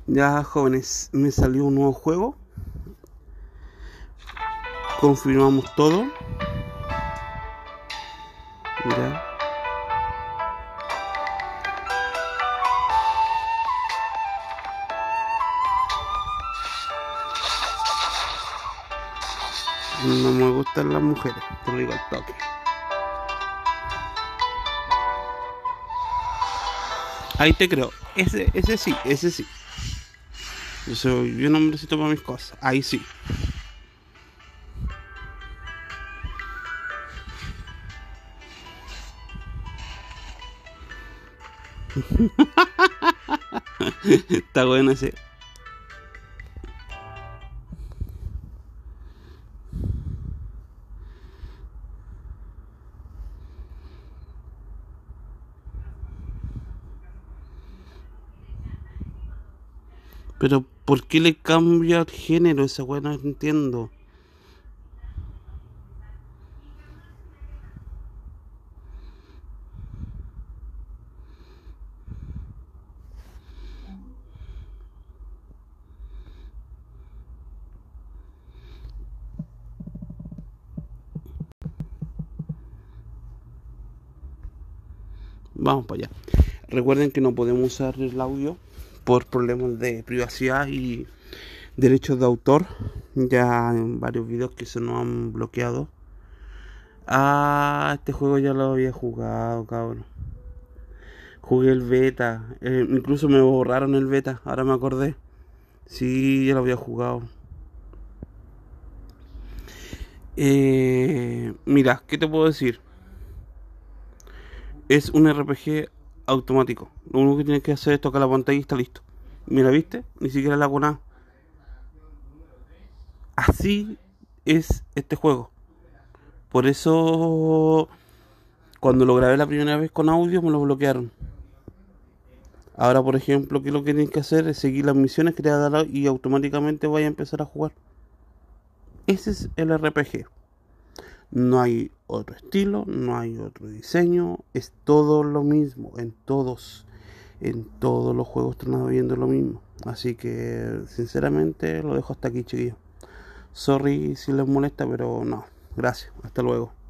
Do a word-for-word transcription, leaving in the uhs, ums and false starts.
Ya, jóvenes, me salió un nuevo juego. Confirmamos todo. Ya. No me gustan las mujeres, te lo digo al toque. Ahí te creo. Ese, ese sí, ese sí. Yo soy bien hombrecito para mis cosas. Ahí sí. Está bueno ese. Pero, ¿por qué le cambia el género? Esa weá no entiendo. Vamos para allá. Recuerden que no podemos usar el audio por problemas de privacidad y derechos de autor. Ya en varios videos que se nos han bloqueado. Ah, este juego ya lo había jugado, cabrón. Jugué el beta. Eh, incluso me borraron el beta, ahora me acordé. Sí, ya lo había jugado. Eh, mira, ¿qué te puedo decir? Es un R P G automático. Lo único que tienes que hacer es tocar la pantalla y está listo. Mira, ¿viste? Ni siquiera la hago nada. Así es este juego. Por eso, cuando lo grabé la primera vez con audio, me lo bloquearon. Ahora, por ejemplo, ¿qué es lo que tienes que hacer? Es seguir las misiones que te va a dar y automáticamente vaya a empezar a jugar. Ese es el R P G. No hay otro estilo, no hay otro diseño, es todo lo mismo, en todos, en todos los juegos están viendo lo mismo. Así que, sinceramente, lo dejo hasta aquí, chiquillos. Sorry si les molesta, pero no. Gracias, hasta luego.